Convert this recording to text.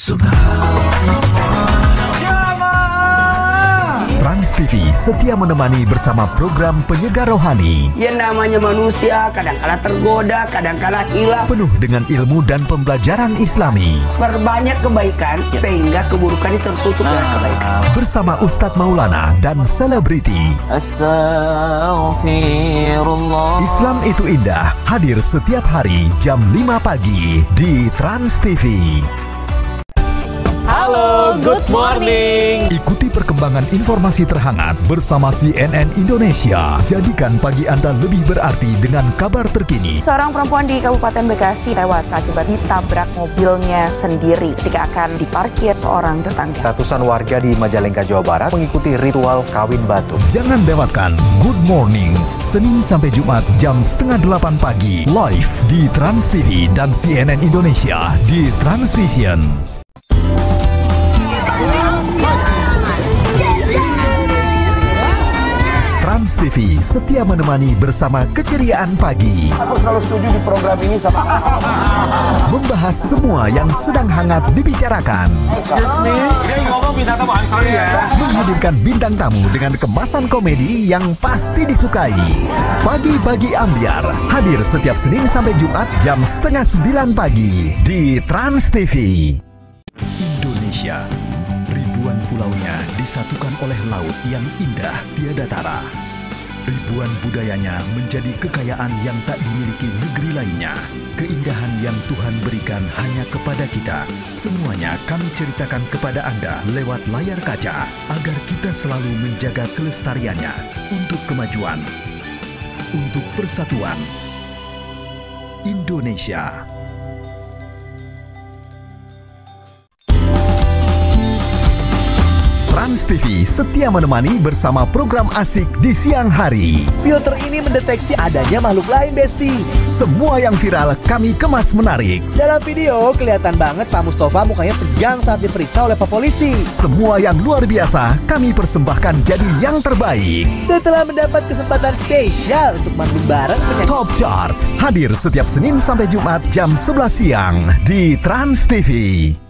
Trans TV setia menemani bersama program penyegar rohani. Ya namanya manusia, kadang-kala tergoda, kadang-kala hilang. Penuh dengan ilmu dan pembelajaran Islami. Perbanyak kebaikan, sehingga keburukan itu tertutup dengan kebaikan. Bersama Ustadz Maulana dan selebriti. Astaghfirullah. Islam itu indah, hadir setiap hari jam 5 pagi di Trans TV. Halo, good morning. Ikuti perkembangan informasi terhangat bersama CNN Indonesia. Jadikan pagi Anda lebih berarti dengan kabar terkini. Seorang perempuan di Kabupaten Bekasi tewas akibat ditabrak mobilnya sendiri ketika akan diparkir seorang tetangga. Ratusan warga di Majalengka, Jawa Barat mengikuti ritual kawin batu. Jangan lewatkan Good Morning, Senin sampai Jumat jam 7:30 pagi. Live di Trans TV dan CNN Indonesia di Transvision. Trans TV setia menemani bersama keceriaan pagi. Aku selalu setuju di program ini sama Membahas semua yang sedang hangat dibicarakan. Menghadirkan bintang tamu dengan kemasan komedi yang pasti disukai. Pagi-pagi Ambiar hadir setiap Senin sampai Jumat jam 8:30 pagi di Trans TV. Indonesia, ribuan pulaunya disatukan oleh laut yang indah tiada tara. Ribuan budayanya menjadi kekayaan yang tak dimiliki negeri lainnya. Keindahan yang Tuhan berikan hanya kepada kita. Semuanya kami ceritakan kepada Anda lewat layar kaca, agar kita selalu menjaga kelestariannya untuk kemajuan, untuk persatuan Indonesia. Trans TV setia menemani bersama program asik di siang hari. Filter ini mendeteksi adanya makhluk lain, Besti. Semua yang viral kami kemas menarik. Dalam video kelihatan banget Pak Mustafa mukanya tegang saat diperiksa oleh Pak Polisi. Semua yang luar biasa kami persembahkan jadi yang terbaik. Setelah mendapat kesempatan spesial untuk manggung bareng penyanyi Top Chart hadir setiap Senin sampai Jumat jam 11 siang di Trans TV.